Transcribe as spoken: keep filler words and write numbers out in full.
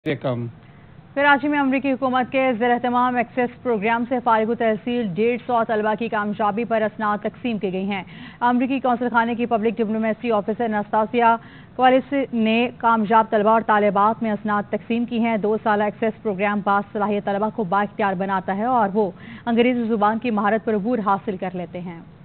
कम। कराची में अमरीकी हुकूमत के ज़ेर-एहतमाम एक्सेस प्रोग्राम से फारिग तहसील डेढ़ सौ तलबा की कामयाबी पर असनाद तकसीम की गई हैं। अमरीकी कौंसल खाने की public diplomacy officer Nastasia Qualis ने कामयाब तलबा और तालिबात में असनाद तकसीम की हैं। दो साल एक्सेस प्रोग्राम बास सलाहियत तलबा को बाइख्तियार बनाता है और वो अंग्रेजी जुबान की महारत पर अबूर हासिल कर लेते हैं।